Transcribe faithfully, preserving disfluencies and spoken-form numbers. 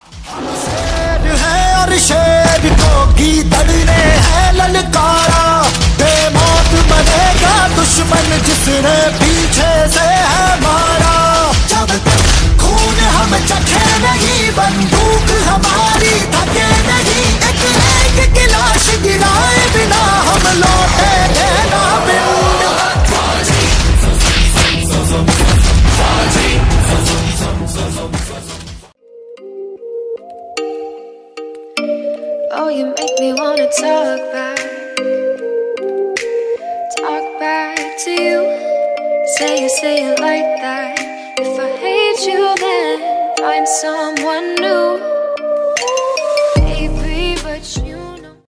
शेर है और शेर को गीदड़ने है ललकारा, बेमौत बनेगा दुश्मन जिसने पीछे से है मारा। जब तक खून हम चखे नहीं, बंदूक हमारी थके नहीं, एक एक की लाश गिराए बिना हम लौटेंगे ना पिंड। Oh, you make me wanna talk back, talk back to you. Say you say it like that. If I hate you, then find someone new.